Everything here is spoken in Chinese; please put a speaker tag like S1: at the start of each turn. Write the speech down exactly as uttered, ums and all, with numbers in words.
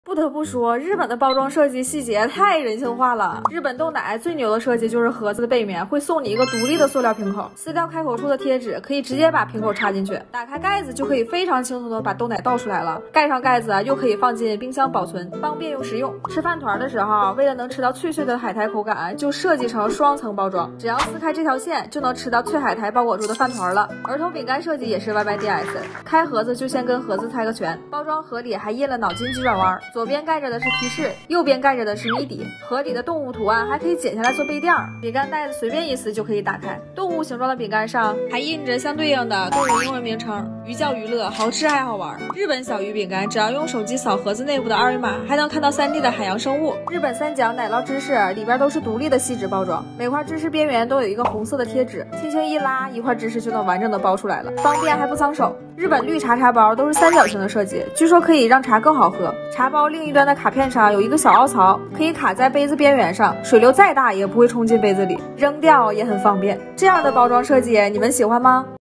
S1: 不得不说，日本的包装设计细节太人性化了。日本豆奶最牛的设计就是盒子的背面会送你一个独立的塑料瓶口，撕掉开口处的贴纸，可以直接把瓶口插进去，打开盖子就可以非常轻松的把豆奶倒出来了。盖上盖子啊，又可以放进冰箱保存，方便又实用。吃饭团的时候，为了能吃到脆脆的海苔口感，就设计成双层包装，只要撕开这条线，就能吃到脆海苔包裹住的饭团了。儿童饼干设计也是 Y Y D S， 开盒子就先跟盒子猜个拳，包装盒里还印了脑筋急转弯，左边盖着的是提示，右边盖着的是谜底，盒里的动物图案还可以剪下来做背垫，饼干袋子随便一撕就可以打开。动物形状的饼干上还印着相对应的动物英文名称，寓教于乐，好吃还好玩。日本小鱼饼干只要用手机扫盒子内部的二维码，还能看到 三 D 的海洋生物。日本三角奶酪芝士里边都是独立的锡纸包装，每块芝士边缘都有一个红色的贴纸，轻轻一拉，一块芝士就能完整的包出来了，方便还不脏手。日本绿茶茶包都是三角形的设计，据说可以让茶更好喝。茶包另一端的卡片上有一个小凹槽，可以卡在杯子边缘上，水流再大也不会冲进杯子里，扔掉也很方便。这样的包装设计你们喜欢吗？